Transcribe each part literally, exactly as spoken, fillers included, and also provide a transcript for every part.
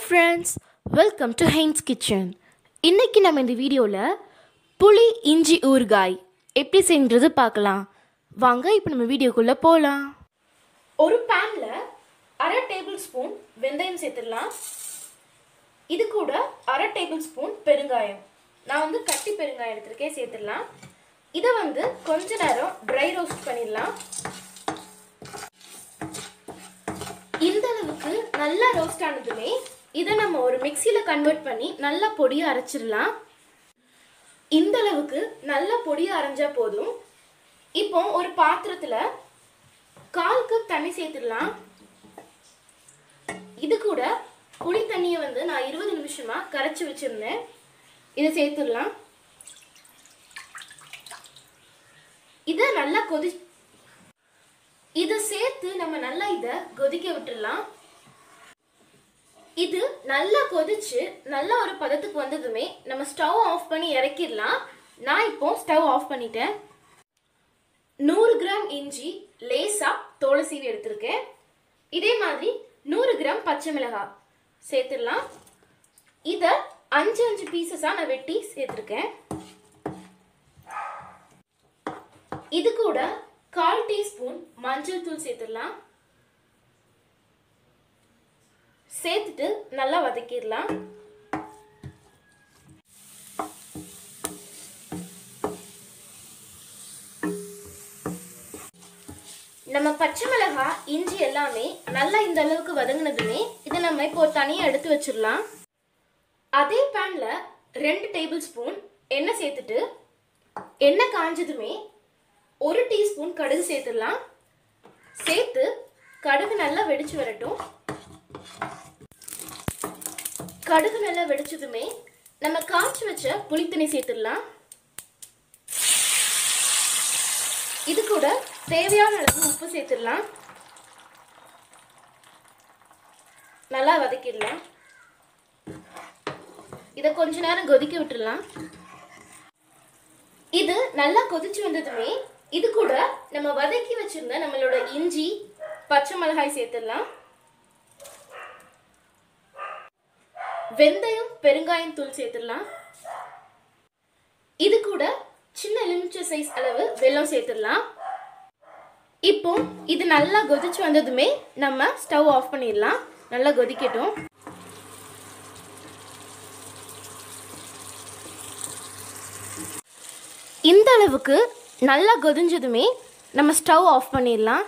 friends, welcome to Heinz Kitchen. இன்னைக்கு நம்ம இந்த வீடியோல புளி இஞ்சி ஊறுகாய் எப்படி செய்யறது பார்க்கலாம். வாங்க இப்போ நம்ம வீடியோக்குள்ள போலாம். ஒரு panல அரை டேபிள் ஸ்பூன் வெந்தயம் சேர்த்துடலாம். இது கூட அரை டேபிள் ஸ்பூன் பெருங்காயம். நான் வந்து கட்டி பெருங்காயம் எடுத்துர்க்கேன், சேர்த்துடலாம். இதை வந்து கொஞ்ச நேரம் ட்ரை ரோஸ்ட் பண்ணிடலாம். இந்த அளவுக்கு நல்லா ரோஸ்ட் ஆனதுமே இதை நம்ம ஒரு மிக்சியில கன்வெர்ட் பண்ணி நல்லா பொடியா அரைச்சிடலாம். இந்த அளவுக்கு நல்லா பொடியா அரைஞ்சா போதும். இப்போ ஒரு பாத்திரத்துல கால் கப் தண்ணி சேர்த்துடலாம். இது கூட புளி தண்ணியை வந்து நான் இருபது நிமிஷமா கரைச்சி வச்சிருந்தேன். இதை சேர்த்துடலாம். இதை நல்லா கொதி இதை சேர்த்து நம்ம நல்லா இதை கொதிக்க விட்டுடலாம். இது நல்லா கொதிச்சு நல்லா ஒரு பதத்துக்கு வந்ததுமே நம்ம ஸ்டவ் ஆஃப் பண்ணி இறக்கிடலாம். நான் இப்போ ஸ்டவ் ஆஃப் பண்ணிட்டேன். நூறு கிராம் இஞ்சி லேசா தோலை சீவி எடுத்திருக்கேன். இதே மாதிரி நூறு கிராம் பச்சை மிளகாய் சேர்த்துடலாம். இதை அஞ்சு அஞ்சு பீசஸா நான் வெட்டி சேர்த்திருக்கேன். இது கூட கால் டீஸ்பூன் மஞ்சள் தூள் சேர்த்துடலாம். சேர்த்துட்டு நல்லா வதக்கிடலாம். நம்ம பச்சை மிளகாய் இஞ்சி எல்லாமே நல்லா இந்த அளவுக்கு வதங்கினதுமே இதை நம்ம இப்போ தனியா எடுத்து வச்சிடலாம். அதே பேன்ல ரெண்டு டேபிள் ஸ்பூன் எண்ணெய் சேர்த்துட்டு எண்ணெய் காஞ்சதுமே ஒரு டீஸ்பூன் கடுகு சேர்த்துடலாம். சேர்த்து கடுகு நல்லா வெடிச்சு வரட்டும். கடுகு நல்லா வெடிச்சதுமே நம்ம காய்ச்சி வச்ச புளித்தண்ணி சேர்த்துடலாம். இது கூட தேவையான அளவு உப்பு சேர்த்துடலாம். நல்லா வதக்கிடலாம். இதை கொஞ்ச நேரம் கொதிக்க விட்டுடலாம். இது நல்லா கொதிச்சு வந்ததுமே இது கூட நம்ம வதக்கி வச்சிருந்த நம்மளோட இஞ்சி பச்சை மிளகாய் சேர்த்துடலாம். வெந்தயம் பெருங்காயம் தூள் சேர்த்துடலாம். இது கூட சின்ன எலுமிச்சை சைஸ் அளவு வெல்லம் சேர்த்துடலாம். இப்போ இது நல்லா கொதிச்சு வந்ததுமே நம்ம ஸ்டவ் ஆஃப் பண்ணிடலாம். நல்லா கொதிக்கட்டும். இந்த அளவுக்கு நல்லா கொதிஞ்சதுமே நம்ம ஸ்டவ் ஆஃப் பண்ணிடலாம்.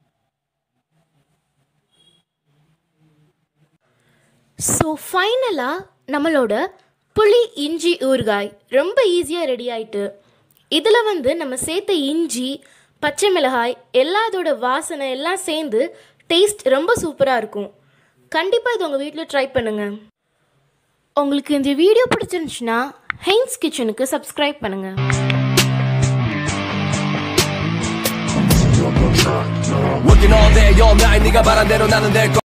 ஸோ ஃபைனலாக நம்மளோட புளி இஞ்சி ஊறுகாய் ரொம்ப ஈஸியாக ரெடி ஆயிட்டு. இதில் வந்து நம்ம சேர்த்த இஞ்சி பச்சை மிளகாய் எல்லாத்தோட வாசனை எல்லாம் சேர்ந்து டேஸ்ட் ரொம்ப சூப்பராக இருக்கும். கண்டிப்பாக இது உங்கள் வீட்டில் ட்ரை பண்ணுங்கள். உங்களுக்கு இந்த வீடியோ பிடிச்சிருந்துச்சுன்னா ஹெயின்ஸ் கிச்சனுக்கு சப்ஸ்கிரைப் பண்ணுங்கள். Working all day all night 네가 바란 대로 나는 될